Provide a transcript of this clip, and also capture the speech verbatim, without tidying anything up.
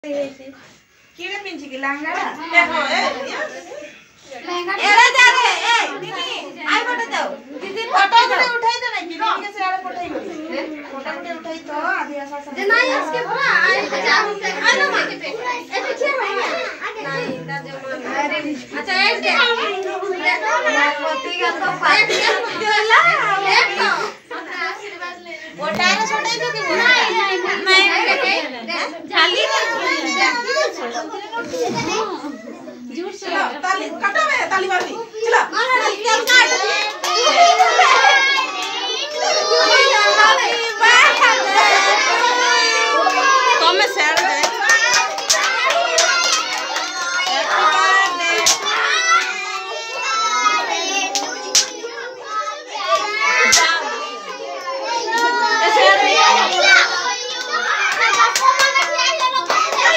किड़े पिंची की लहंगा देखो ए लहंगा एड़ा जा रे ए दीदी आई फोटो दो दीदी फोटो फोटो उठाई दो ना कि दीदी के से आड़े पठाई गई फोटो फोटो उठाई तो आदियाशा से जे नहीं इसके पूरा आई जा हम पे आ ना मां के पे ए पीछे भैया नहीं ना जो अरे अच्छा एक दे पति का तो पार्टी देला एक तो अपना आशीर्वाद ले वो टायर छोड़ाई दो कि नहीं नहीं नहीं झाली जोर से ताली कटो में ताली मारनी